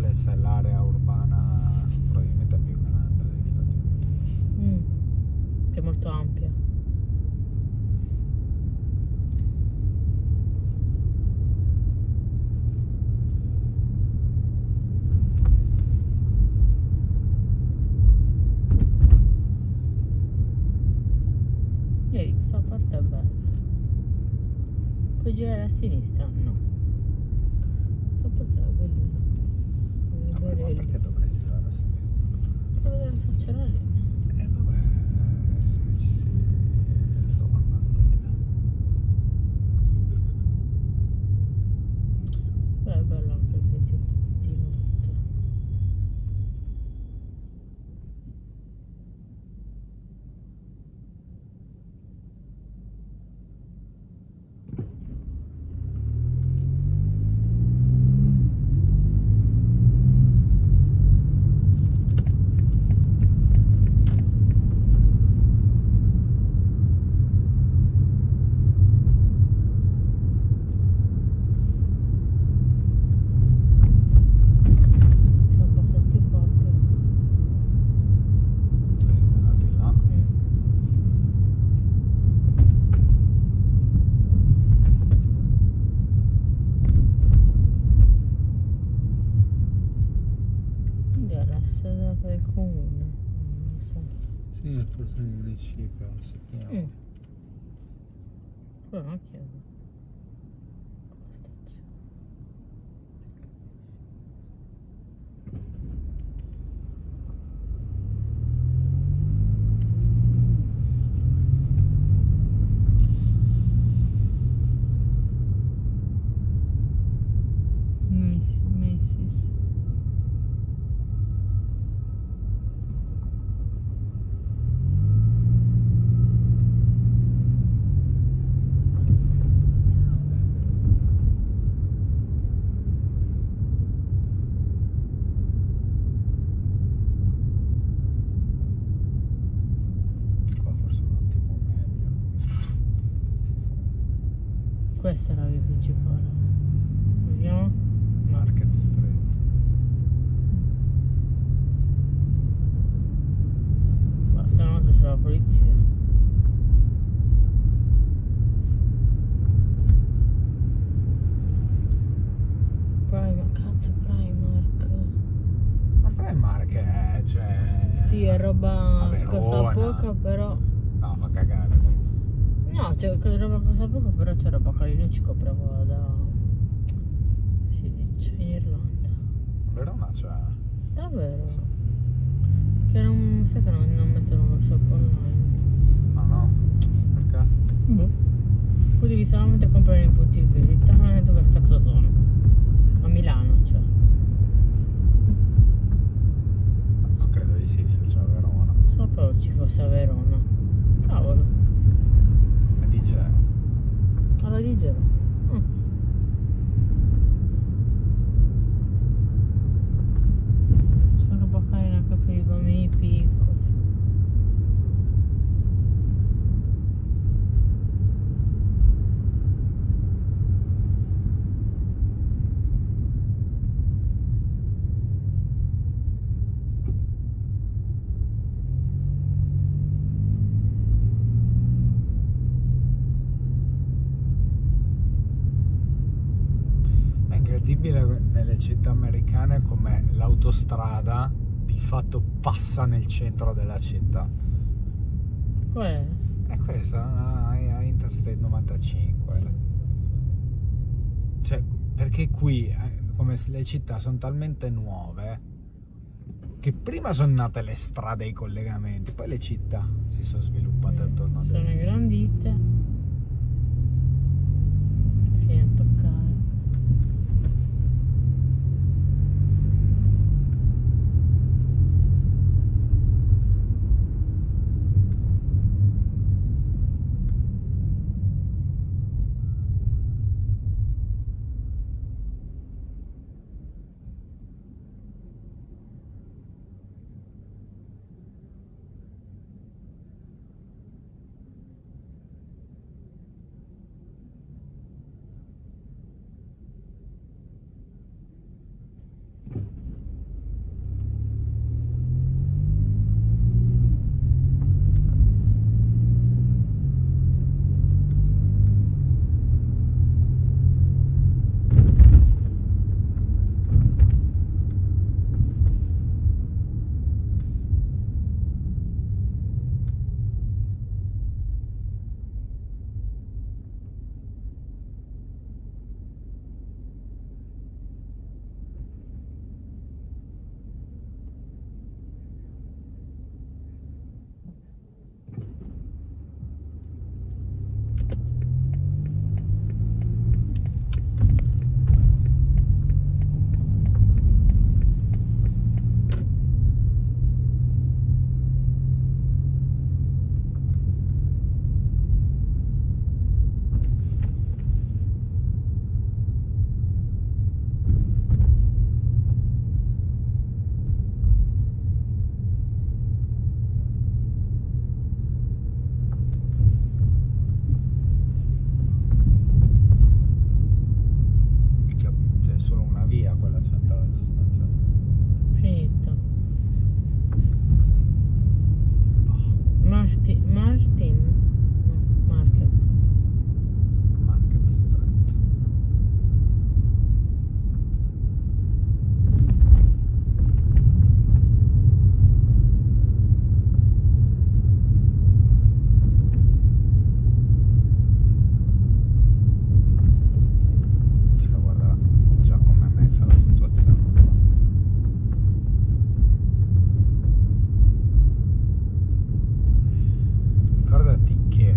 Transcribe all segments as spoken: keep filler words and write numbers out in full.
questa è l'area urbana probabilmente più grande degli Stati Uniti. Mm. Che è molto ampia. Vedi, questa parte è bella. Puoi girare a sinistra? No. Questa parte è bellina. Vabbè, ma perché dovrei girare a sinistra? Per vedere se c'è la linea. Eh vabbè, ci si... sto guardando di là. Beh, è bello anche il video di notte. Per il comune, non so. Sì, forse il municipio si chiama. Mm. Però non chiedo. Stazione. Macy's. Questa è la via principale. Come si chiama? Market Street. Ma se no c'è la polizia. Primark, cazzo Primark. Ma Primark è, cioè... Sì, è roba che costa poco, però... No, fa cagare. No, c'è roba che costa poco, però c'è roba che io ci compravo da... si dice, in Irlanda. Verona c'è? Davvero? Sì. Che non... sai che non, non mettono lo shop online. Ah no? Perché? Boh. Poi devi solamente comprare nei punti vendita, ma dove cazzo sono? A Milano, cioè. No, credo di sì, se c'è a Verona. Sapevo ci fosse a Verona. Cavolo. La D J. Alla D J. Mm. Sono roba carina anche per i bambini piccoli. Incredibile nelle città americane come l'autostrada di fatto passa nel centro della città. Qual è? È questa, è Interstate novantacinque. Cioè, perché qui, come le città sono talmente nuove, che prima sono nate le strade e i collegamenti, poi le città si sono sviluppate attorno a Sono esse. ingrandite fino a toccare. solo una via quella centrale sostanzialmente. Finito. Martin, Martin, no, Market. Market Street. Cioè, guarda già com'è messa la situazione qua. Ricordati che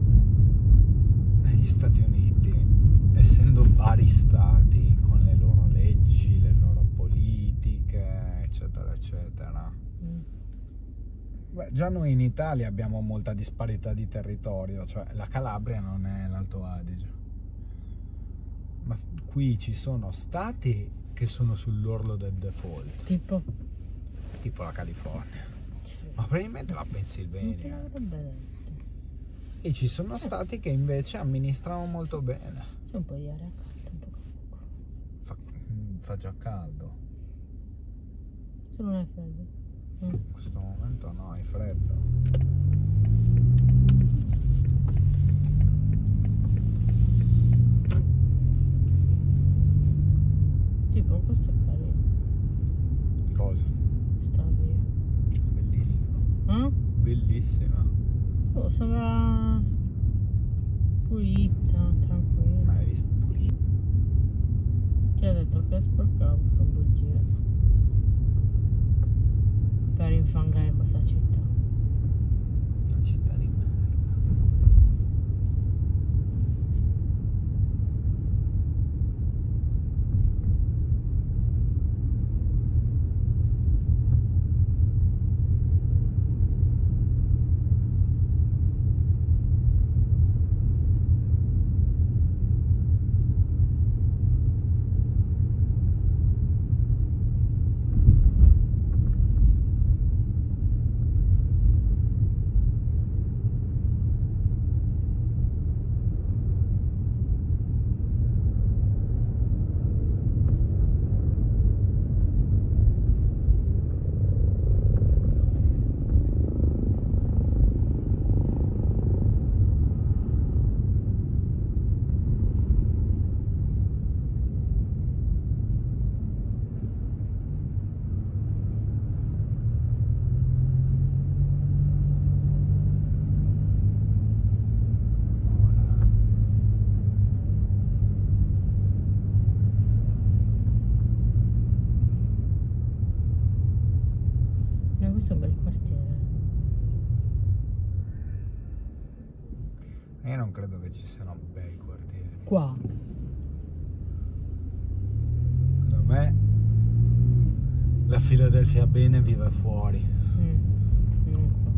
negli Stati Uniti, essendo vari stati con le loro leggi, le loro politiche, eccetera, eccetera, Mm. beh, già noi in Italia abbiamo molta disparità di territorio, cioè la Calabria non è l'Alto Adige, ma qui ci sono stati che sono sull'orlo del default, Tipo, tipo la California, sì. ma probabilmente la Non te Pennsylvania. l'avrebbe detto. E ci sono stati che invece amministrano molto bene. C'è un po' di aria calda, un po' poco. Fa, fa già caldo. Se non è freddo. Mm. In questo momento no, è freddo. Tipo, questo è carino. Cosa? Sta via. Bellissimo. Eh? Bellissima. Oh, sembra pulita, tranquilla. Ma hai visto pulito? Chi ha detto che sporcavo con bugia? Per infangare questa città. Una città di merda. Ma questo è un bel quartiere. Io non credo che ci siano bei quartieri. Qua. Secondo me la Philadelphia bene vive fuori. Mm. Non qua.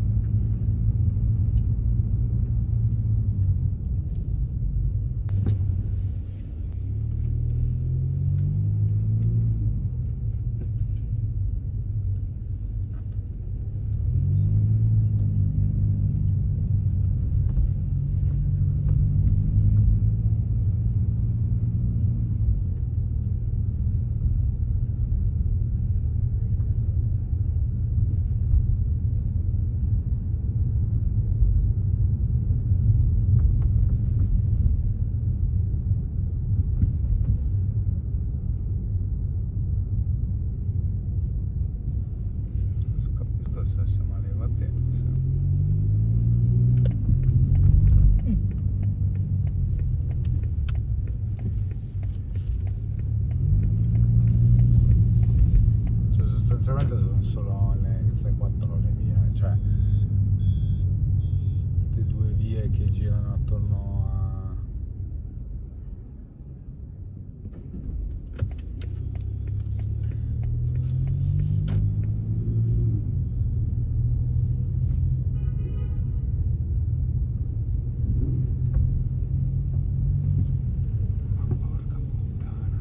Capisco se siamo arrivati. Sì. Cioè sostanzialmente sono solo le, queste quattro le vie, cioè queste due vie che girano attorno a... Ma porca puttana.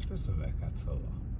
Questo che cazzo va?